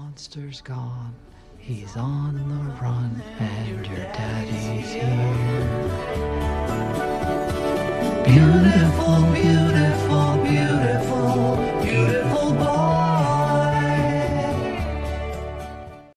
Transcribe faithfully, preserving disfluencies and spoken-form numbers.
monster's gone. He's on the run, and your daddy's here. Beautiful, beautiful.